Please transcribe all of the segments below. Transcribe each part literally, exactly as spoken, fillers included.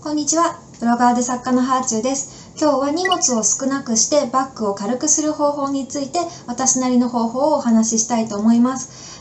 こんにちは。ブロガーで作家のハーチューです。今日は荷物を少なくしてバッグを軽くする方法について私なりの方法をお話ししたいと思います。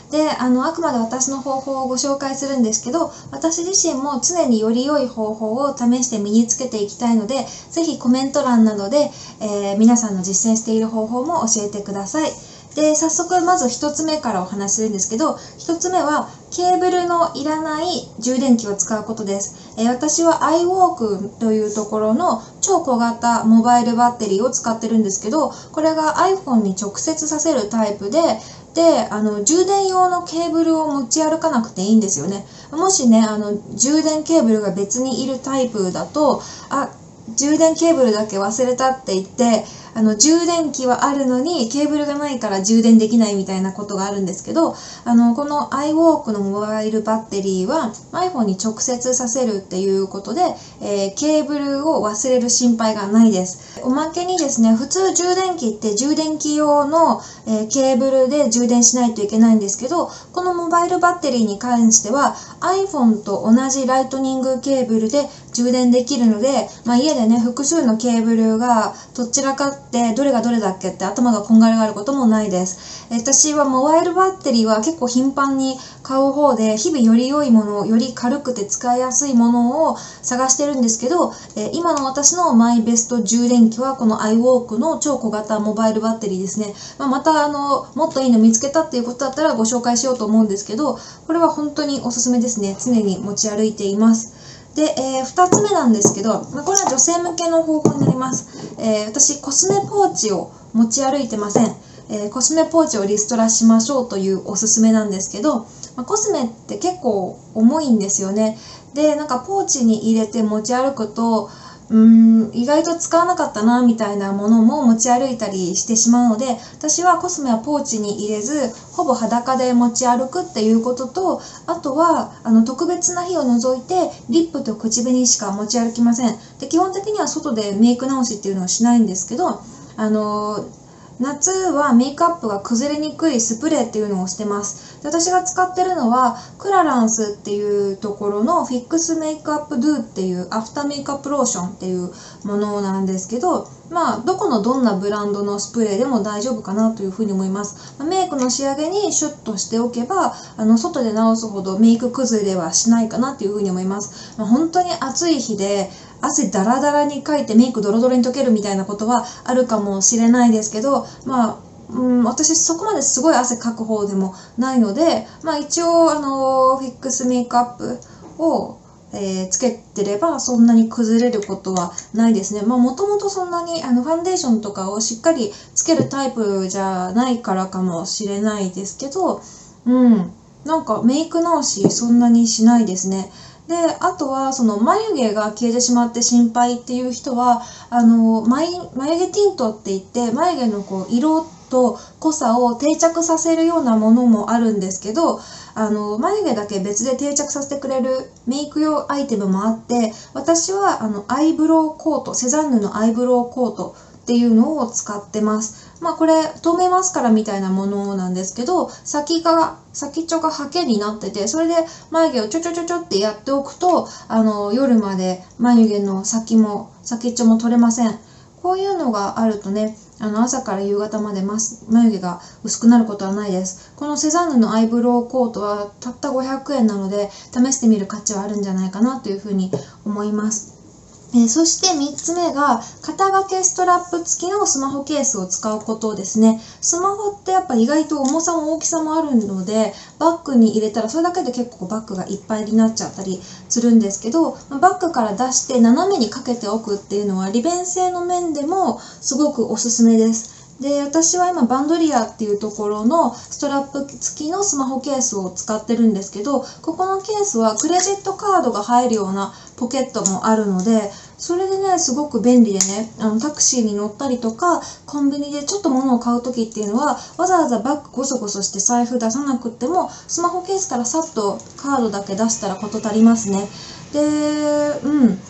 で、あの、あくまで私の方法をご紹介するんですけど、私自身も常により良い方法を試して身につけていきたいので、ぜひコメント欄などで、えー、皆さんの実践している方法も教えてください。で、早速まず一つ目からお話しするんですけど、一つ目はケーブルのいらない充電器を使うことです。えー、私は iWalk というところの超小型モバイルバッテリーを使ってるんですけど、これが iPhone に直接させるタイプで、で、あの、充電用のケーブルを持ち歩かなくていいんですよね。もしね、あの、充電ケーブルが別にいるタイプだと、あ、充電ケーブルだけ忘れたって言って、あの、充電器はあるのにケーブルがないから充電できないみたいなことがあるんですけど、あの、この iWalk のモバイルバッテリーは iPhone に直接させるっていうことで、えー、ケーブルを忘れる心配がないです。おまけにですね、普通充電器って充電器用の、えー、ケーブルで充電しないといけないんですけど、このモバイルバッテリーに関しては iPhone と同じライトニングケーブルで充電できるので、まあ、家でね、複数のケーブルがどちらかってどれがどれだっけって頭がこんがらがることもないです。私はモバイルバッテリーは結構頻繁に買う方で、日々より良いもの、より軽くて使いやすいものを探してるんですけど、今の私のマイベスト充電器はこの iWalk の超小型モバイルバッテリーですね。まあ、またあの、もっといいの見つけたっていうことだったらご紹介しようと思うんですけど、これは本当におすすめですね。常に持ち歩いています。で、えー、ふたつめなんですけど、これは女性向けの方法になります。えー、私、コスメポーチを持ち歩いてません。えー、コスメポーチをリストラしましょうというおすすめなんですけど、まあ、コスメって結構重いんですよね。で、なんかポーチに入れて持ち歩くと、うーん、意外と使わなかったなみたいなものも持ち歩いたりしてしまうので、私はコスメはポーチに入れず、ほぼ裸で持ち歩くっていうことと、あとはあの特別な日を除いてリップと口紅しか持ち歩きません。で、基本的には外でメイク直しっていうのをしないんですけど、あの夏はメイクアップが崩れにくいスプレーっていうのをしてます。で、私が使ってるのはクラランスっていうところのフィックスメイクアップドゥっていうアフターメイクアップローションっていうものなんですけど、まあどこのどんなブランドのスプレーでも大丈夫かなというふうに思います。メイクの仕上げにシュッとしておけば、あの外で直すほどメイク崩れはしないかなというふうに思います。まあ、本当に暑い日で汗だらだらにかいてメイクドロドロに溶けるみたいなことはあるかもしれないですけど、まあ、うん、私そこまですごい汗かく方でもないので、まあ一応あのフィックスメイクアップを、えー、つけてればそんなに崩れることはないですね。まあもともとそんなにあのファンデーションとかをしっかりつけるタイプじゃないからかもしれないですけど、うん、なんかメイク直しそんなにしないですね。で、あとはその眉毛が消えてしまって心配っていう人は、あの眉、眉毛ティントって言って眉毛のこう色と濃さを定着させるようなものもあるんですけど、あの眉毛だけ別で定着させてくれるメイク用アイテムもあって、私はあのアイブロウコート、セザンヌのアイブロウコートっていうのを使ってます。まあこれ透明マスカラみたいなものなんですけど、先が先っちょがハケになってて、それで眉毛をちょちょちょちょってやっておくと、あの夜まで眉毛の先も先っちょも取れません。こういうのがあるとね、あの朝から夕方まで眉毛が薄くなることはないです。このセザンヌのアイブロウコートはたったごひゃくえんなので、試してみる価値はあるんじゃないかなというふうに思います。えー、そしてみっつめが肩掛けストラップ付きのスマホケースを使うことですね。スマホってやっぱ意外と重さも大きさもあるので、バッグに入れたらそれだけで結構バッグがいっぱいになっちゃったりするんですけど、バッグから出して斜めにかけておくっていうのは利便性の面でもすごくおすすめです。で、私は今バンドリアっていうところのストラップ付きのスマホケースを使ってるんですけど、ここのケースはクレジットカードが入るようなポケットもあるので、それでね、すごく便利でね、あのタクシーに乗ったりとか、コンビニでちょっと物を買うときっていうのは、わざわざバッグゴソゴソして財布出さなくっても、スマホケースからさっとカードだけ出したら事足りますね。で、うん。あと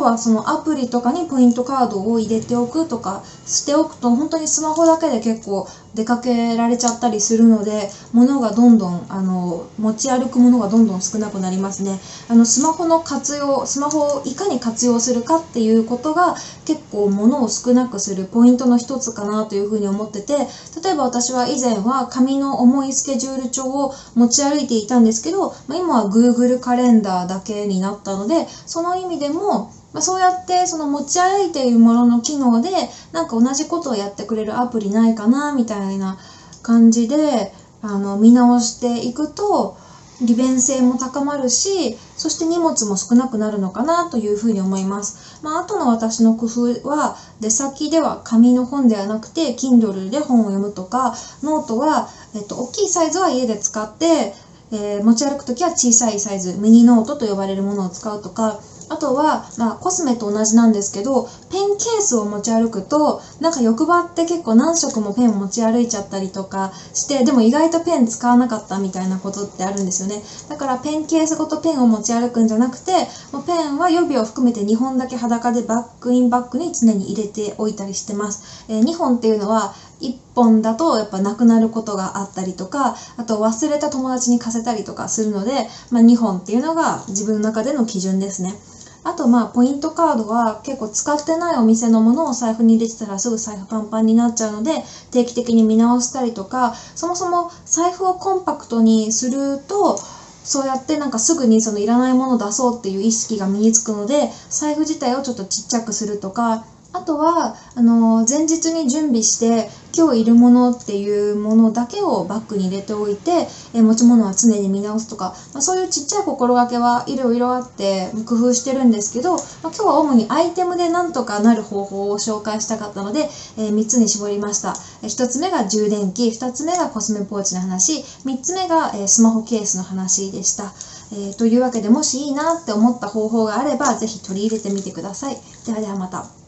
はそのアプリとかにポイントカードを入れておくとかしておくと、本当にスマホだけで結構出かけられちゃったりするので、物がどんどんあの持ち歩くものがどんどん少なくなりますね。あのスマホの活用、スマホをいかに活用するかっていうことが結構物を少なくするポイントの一つかなというふうに思ってて、例えば私は以前は紙の重いスケジュール帳を持ち歩いていたんですけど、まあ、今は Google カレンダーだけになったので、その意味でもまあそうやってその持ち歩いているものの機能でなんか同じことをやってくれるアプリないかなみたいな感じであの見直していくと利便性も高まるし、そして荷物も少なくなるのかなというふうに思います。まあ、あとの私の工夫は出先では紙の本ではなくて Kindle で本を読むとか、ノートは、えっと、大きいサイズは家で使って、えー、持ち歩くときは小さいサイズミニノートと呼ばれるものを使うとか、あとは、まあ、コスメと同じなんですけど、ペンケースを持ち歩くとなんか欲張って結構何色もペン持ち歩いちゃったりとかして、でも意外とペン使わなかったみたいなことってあるんですよね。だからペンケースごとペンを持ち歩くんじゃなくて、もうペンは予備を含めてにほんだけ裸でバックインバッグに常に入れておいたりしてます。えー、にほんっていうのはいっぽんだとやっぱなくなることがあったりとか、あと忘れた友達に貸せたりとかするので、まあ、にほんっていうのが自分の中での基準ですね。あとまあポイントカードは結構使ってないお店のものを財布に入れてたらすぐ財布パンパンになっちゃうので、定期的に見直したりとか、そもそも財布をコンパクトにするとそうやってなんかすぐにそのいらないものを出そうっていう意識が身につくので、財布自体をちょっとちっちゃくするとか、あとはあの前日に準備して今日いるものっていうものだけをバッグに入れておいて、え持ち物は常に見直すとか、まあ、そういうちっちゃい心がけはいろいろあって工夫してるんですけど、まあ、今日は主にアイテムでなんとかなる方法を紹介したかったので、えー、みっつに絞りました。えー、ひとつめが充電器、ふたつめがコスメポーチの話、みっつめが、えー、スマホケースの話でした。えー、というわけで、もしいいなって思った方法があればぜひ取り入れてみてください。ではではまた。